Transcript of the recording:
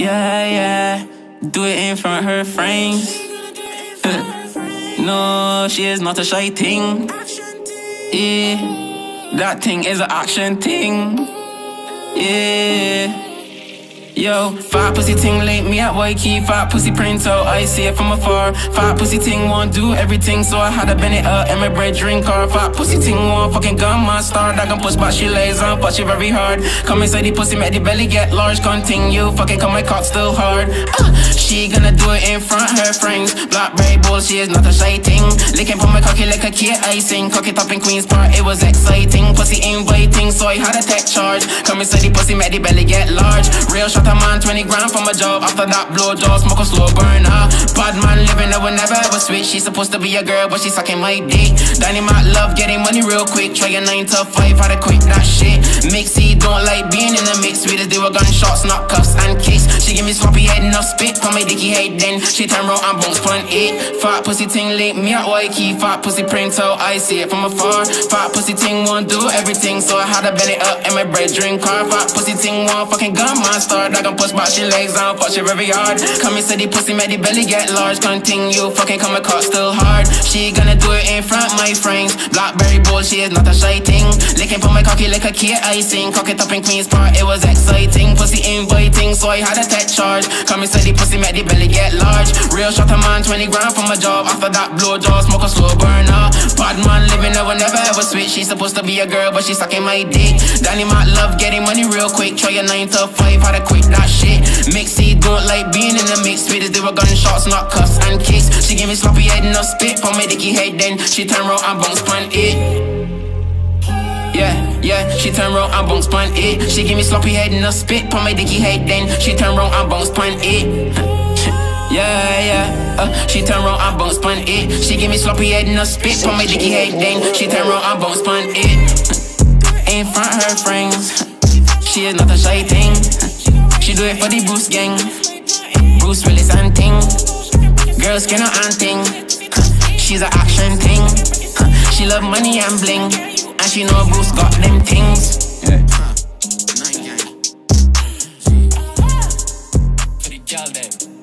Yeah, yeah. Do it in front of her friends. No, she is not a shy thing. Yeah, that thing is an action thing. Yeah. Yo, fat pussy ting link me at Waiki. Fat pussy print out, I see it from afar. Fat pussy ting won't do everything, so I had to bend it up in my bread drink car. Fat pussy ting won't fucking gun my star. That can push back, she lays on, push it very hard. Come inside the pussy, make the belly get large. Continue, fucking come my cock still hard. She gonna do it in front of her friends. Blackberry bowl, she is not a shy thing. Licking for my cocky like a kid icing. Cock it up in Queen's Park, it was exciting. Pussy inviting, so I had a tech charge. Come inside the pussy, make the belly get large. Real shot a man, 20 grand from a job. After that, blow jaw, smoke a slow burner. Bad man living, I will never ever switch. She's supposed to be a girl, but she's sucking my dick. Dynamite love, getting money real quick. Try a 9 to 5, had to quit that shit. Mixy, don't like being in the mix. We just do a gunshots, not cuffs and kicks. She give me sloppy head, enough spit for my dicky head. Then she turn round and bounce on it. Fat pussy ting link me at Waiki. Fat pussy print out, I see it from afar. Fat pussy ting won't do everything, so I had to bend it up in my bread drink car. Fat pussy ting won't fucking gun my star. That can push back, she legs down, fuck she very hard. Come inside the pussy, make the belly get large. Continue, fucking come my cock still hard. She gonna do it in front of my friends. Blackberry bowl, she is not a shy thing. Licking for my cocky like a kid icing. Cock it up in Queen's Park, it was exciting. Pussy inviting, so I had a tech charge. Come inside the pussy, make the belly get large. Real shot a man, 20 grand from a job. After that, blow jaw, smoke a slow burner. Bad man living, I will never ever switch. She's supposed to be a girl, but she's sucking my dick. Dynamite love, getting money real quick. Try a 9 to 5, had to quit that shit. Mixy, don't like being in the mix. We just do a gunshots, not cuffs and kicks. She give me sloppy head, enough spit for my dicky head. Then she turn round and bounce on it. Yeah, yeah, she turn round and bounce on it. She give me sloppy head, enough spit for my dicky head. Then she turn round and bounce on it. Yeah, yeah, she turn round and bounce on it. She give me sloppy head, enough spit for my dicky head. Then she turn round and bounce on it. In front of her friends, she is not a shy thing. She do it for the Bruce gang, Bruce Willis and ting. Girl skin and ting. She's an action thing. She love money and bling, and she know Bruce got them things. Yeah. For the girl them.